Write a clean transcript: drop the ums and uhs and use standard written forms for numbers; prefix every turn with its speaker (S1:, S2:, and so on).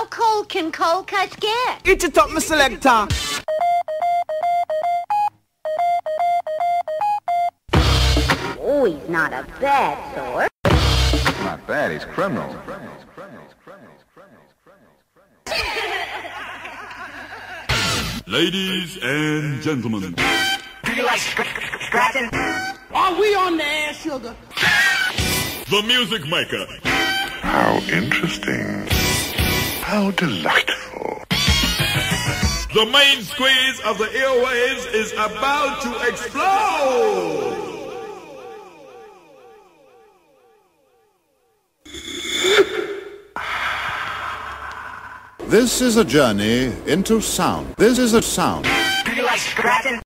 S1: cold can Coldcut get?
S2: Eat it up, my selector.
S1: Oh, he's not a bad sort.
S3: Not bad, he's criminal.
S4: Ladies and gentlemen.
S5: Do you like scratching?
S2: Are we on the air, sugar?
S4: The Music Maker.
S6: How interesting. How delightful.
S4: The main squeeze of the airwaves is about to explode.
S7: This is a journey into sound. This is a sound.
S5: Do you like scratching?